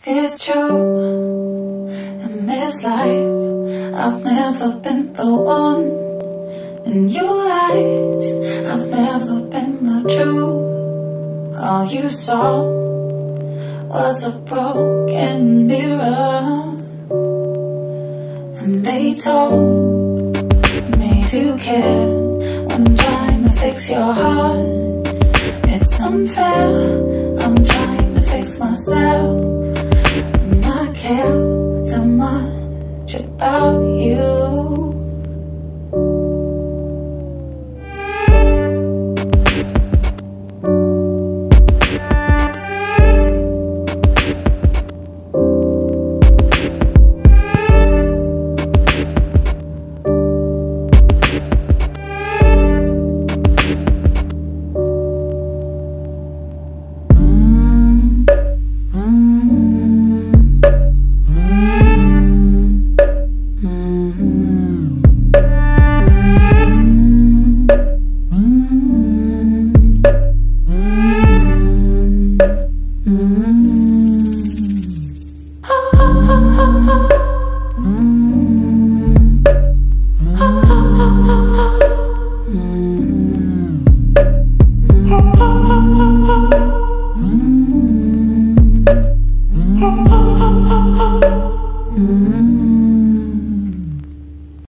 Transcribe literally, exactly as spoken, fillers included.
It's true, in this life I've never been the one. In your eyes I've never been the truth. All you saw was a broken mirror, and they told me to care when trying to fix your heart. It's unfair, I'm trying to fix myself, and I care too much about